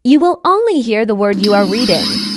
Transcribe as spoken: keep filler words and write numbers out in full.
You will only hear the word you are reading.